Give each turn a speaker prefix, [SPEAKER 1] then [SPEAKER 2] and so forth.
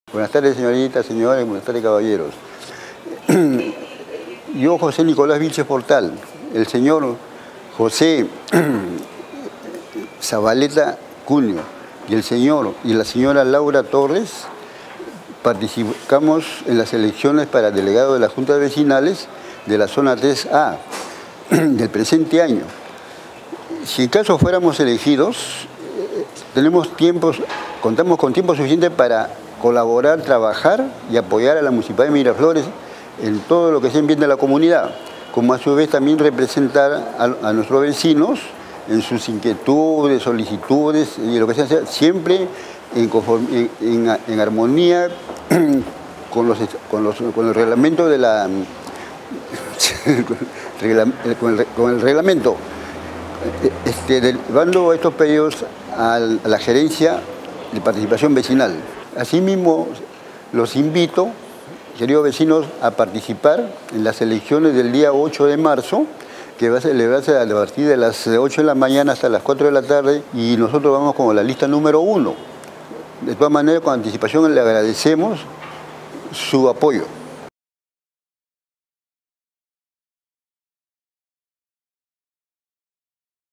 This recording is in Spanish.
[SPEAKER 1] Buenas tardes, señoritas, señores, buenas tardes, caballeros. Yo, José Nicolás Vilches Portal, el señor José Zabaleta Cunio y el señor y la señora Laura Torres participamos en las elecciones para delegado de las juntas vecinales de la zona 3A del presente año. Si en caso fuéramos elegidos, contamos con tiempo suficiente para colaborar, trabajar y apoyar a la Municipalidad de Miraflores en todo lo que sea en bien de la comunidad, como a su vez también representar a nuestros vecinos en sus inquietudes, solicitudes y lo que sea, siempre en armonía con el reglamento de la con el reglamento, llevando estos pedidos a la gerencia de participación vecinal. Asimismo, los invito, queridos vecinos, a participar en las elecciones del día 8 de marzo, que va a celebrarse a partir de las 8 de la mañana hasta las 4 de la tarde, y nosotros vamos como la lista número 1. De todas maneras, con anticipación le agradecemos su apoyo.